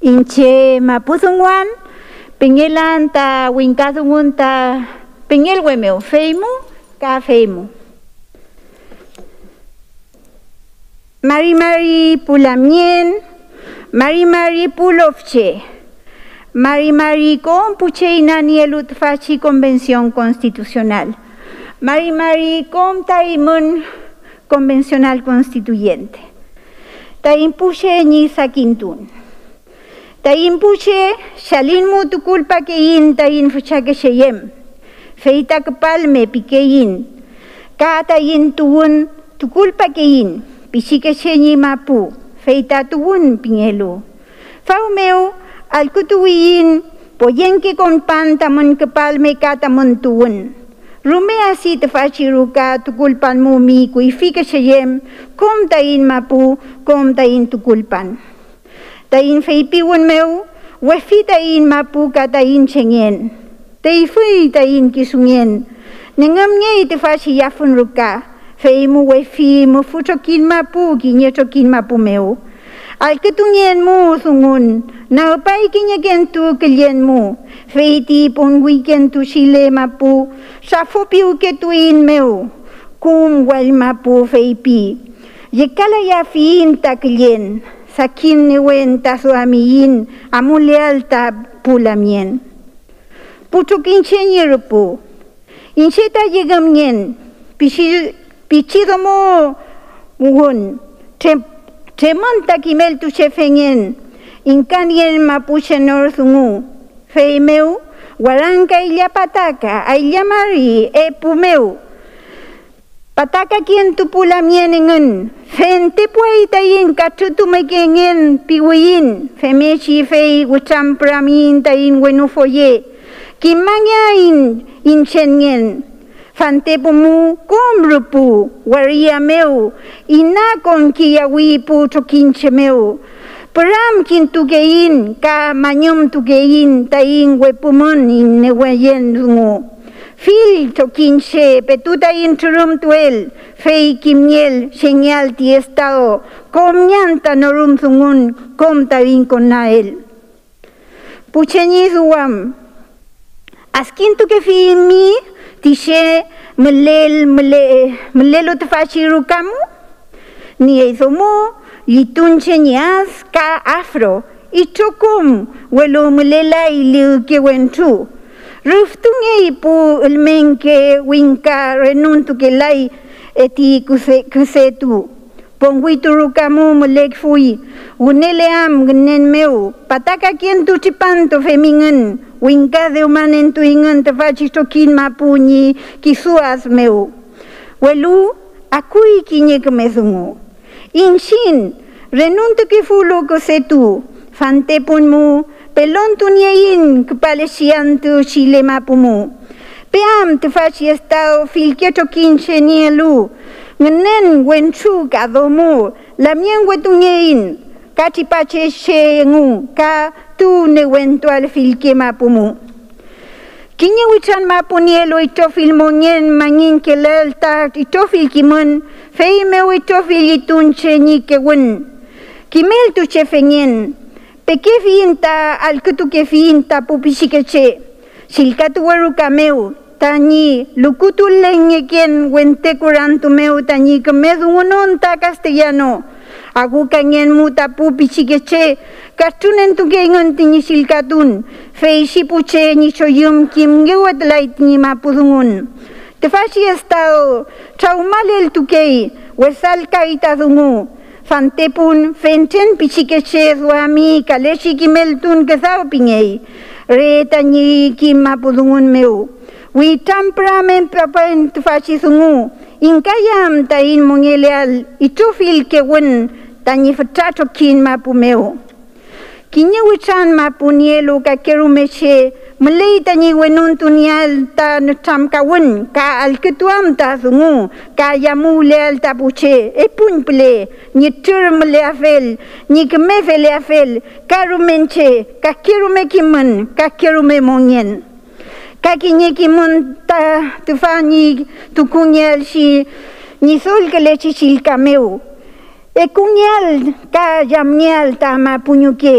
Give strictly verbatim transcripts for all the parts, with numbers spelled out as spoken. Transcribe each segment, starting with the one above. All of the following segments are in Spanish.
inche mapuzungwan, pingelan ta winkazungun ta pingel wemeo feimu ka feimu. Mari Mari Pulamien, Mari Mari Pulovche, Mari Mari Compuche Inanielut Fachi Convención Constitucional, Mari Mari Com Taimun Convencional Constituyente, Taimpuche Ni Sakintun, Taimpuche Shalin Mutu Culpa Kein Tain Fuchake Sheyem, Feita Palme Piquein, Katayin Tuun Tuculpa Kein. Pichique chenyi mapu, feita tuun pingelu. Faumeu, al kutuin, poyenke con pan tamon kepalme katamon tuun. Rume asi te fachiruka tukulpan mumi kuifike cheyem, kom tain mapu, kom tain tukulpan. Tain feipiwon meu, wefi tain mapu katain chengen. Teifui tain kisungen, nengam nye te fachiyafun ruka. Fei mu wefi mu fuchokin mapu kinye chokin mapu meu. Al ketungyen mu sungun, na upai kinye kentu kelyen mu. Fei ti pon weekend tu chile mapu, safopi uketuin meu. Kum wal mapu fei pi. Yekala ya fiin ta kelyen, sakin ni wen ta suamiin, amuleal ta pulamien. Puchokin chenye rupu, incheta yegamyen, pishi Pichido mo mugun, tremonta kimel tu chefengen, incaniel mapuche norzungu, feimeu, guaranca illa pataka, illa mari, e pumeu. Pataka quien tu pula mienengen, fente pueita yin kachutu mekengen piwin, femechi fei guchampra min ta in wenufoye, kimanya in inchengen. Fante pumu kumrupu, waria meu, ina con kiawipu chokinche meu. Peram kin tugein, ka manyum tugein, tain wepumun in neweyen dungo. Fil chokinche, petuta in turum tuel, fei kimniel, señal ti estado, com nyanta norum zungun, com tain con nael. Pucheni zuam, askin tuke fi mi, Tishe melel mele melelo te fachiru kamu ni ezomo litunche nias ka afro ichokum welo melela ili ke wentu ruftunge ipu elmenke winka renuntu ke lai eti kuse kusetu pongwituru kamu melek fui unele am gnen meu pataka kien tu chipanto femingen winka de umanen tu ingan te fachistokin mapuñi kisuas meu. Welu akui kinye kemezungu. Inshin renunte ke fulo kosetu fante punmu pelon tunyein kepalesian tu chile mapumu. Peam te fachi estado filketo kinche nielu ngenen wenchu kadomu lamien wetunyein kachipache shengu ka tu ne eventual filke mapumu. Kinye wichan mapunielo ito filmonyen mangin kelel ta ito filkimun feime ito filitunche ni kewen. Kimel tu chefenyen peke fiinta al kutu ke fiinta pupishikeche silkatu waru kameu tani lukutu lengeken wente kurantu meu tani kemedungon ta castellano agu kanyen muta pupishikeche Kastunen tu gengan tini silkatun, fei sipuche ni soyum kim gewat lait ni mapudungun. Te faci estado, traumalel tu kei, wesal kaita dungu, fantepun, fenten pichikeche zuami, kaleshi kimeltun kesau pingei, re tani kim mapudungun meu. Wi tampramen papain te faci dungu, inkayam tain mongeleal, itufil kewen, tani fatato kin mapu meu. Kinye wichan mapunielo ka kerumeche mulai tani wenun tunial ta nutam kawun ka al ketuam ta sungu ka yamulel ta buche e pun ple ni tur mle afel ni kemefel afel karumenche ka kerume kimun ka kerume monyen ka kinye kimun ta tufani tukunyel si ni sol ke lechi sil kameu e kunyal ka yamnyal ta mapunyuke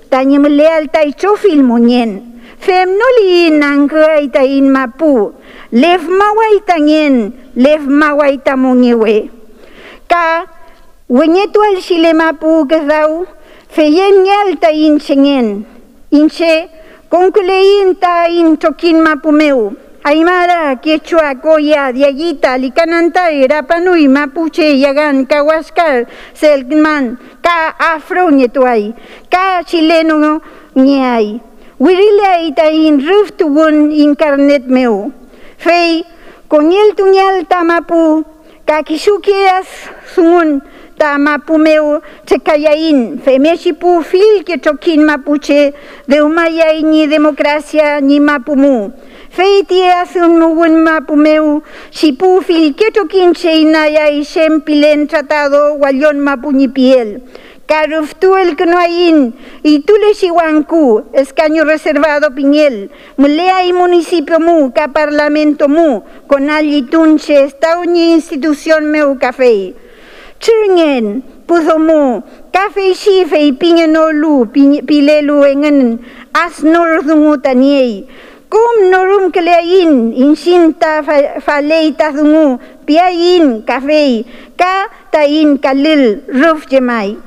tanya meleal tai chofil monyen fem noli nangkai tain mapu lev mawai tangen lev mawai tamongewe ka wenyetual sile mapu kesau feyen nyal tain chengen inche konkulein tain chokin mapumeu Aymara, Quechua, Goya, Diaguita, Licanantay, Rapanui, Mapuche, Yagan, Cahuascar, Selkman, Ka Afro Nietuay, Ka Chileno Niay. Wirilea itain ruf tugun incarnet meu. Fei, Coniel tuñal tamapu, Ka Kisukias sungun tamapu meu, Checayain, Femechipu, Fil que choquin Mapuche, de Umaya ni democracia ni Mapumu. Feiti asun mugun mapumeu, sipu fil ketokin cheinaya y sempilen tratado guayon mapuñipiel. Caruftu el Canoaín y Tule Sihuancu, escaño reservado Piñel, Mulea y municipio mu, ca parlamento mu, con alitunche, esta uñi institución meu café. Chungen, puso mu, café chife y piñenolu, pilelu en asnor dungu taniei. Kum norum keleain insinta faleita dungu piain kafe ka tain kalil ruf jemai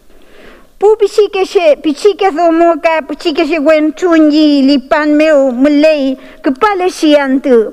pu pichike she pichike zomo ka pichike she wen chunyi lipan meu mulei kepale siantu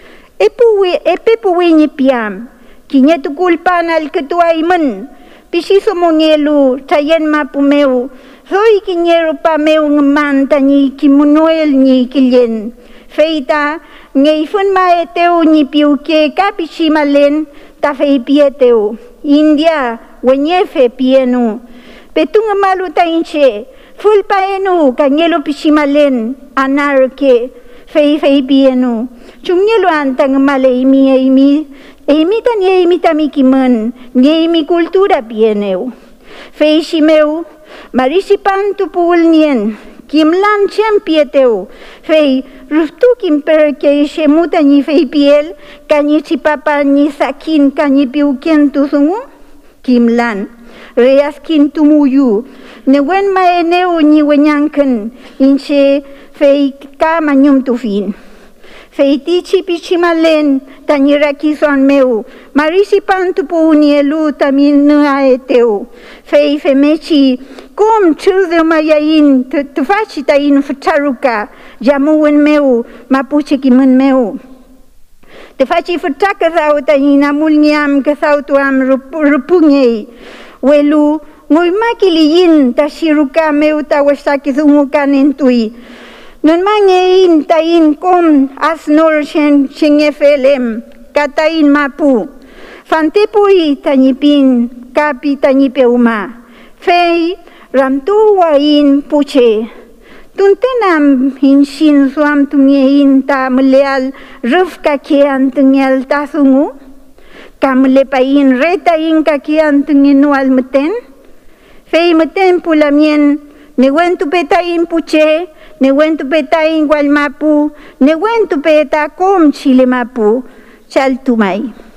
epuwe epepuwe ni piam kinya tu kulpan al ketuai men pisi somongelu tayen mapumeu Hoi kinyero pa meu ngeman tani kimunoel ni kilien. Feita ngei fun mae teu ni piuke kapichi malen ta fei pieteu. India wenyefe pienu. Petunga malu ta inche. Ful paenu kanyelo pichi malen anarke fei fei pienu. Chungelo antang male imi imi. Imi tan imi tamikiman. Ni imi kultura pieneu. Fei shimeu. Marisipan tu pulnien, kimlan champieteu, fei ruftu kimper ke shemuta ni fei piel, kanyi chipapa ni sakin kanyi piuken tu sungu, kimlan, reaskin tu muyu, newen maeneu ni wenyanken, inche fei kama nyum tu fin. Fei tichi pichimalen, tanyiraki son meu, marisipan tu punielu tamin nuaeteu, fei femechi, Kom churde mayain te faci tain fataruka jamuan meu mapuche kimun meu te faci fataka thau tain amulniam ka thau tuam rupunge welu ngoi makiliin ta shiruka meu ta wasaki thumukan entui non mangein tain kom asnor chen chengeflem katain mapu fantepui tanipin kapi tanipeuma fei Ramtu wain puche, tuntenam hinsin suam tumiein ta meleal ruf kakian tungial tasungu, kamlepain retain kakian tunginual meten, fei meten pulamien, newentu petain puche, newentu petain gualmapu, newentu peta kom chile mapu, chaltumai.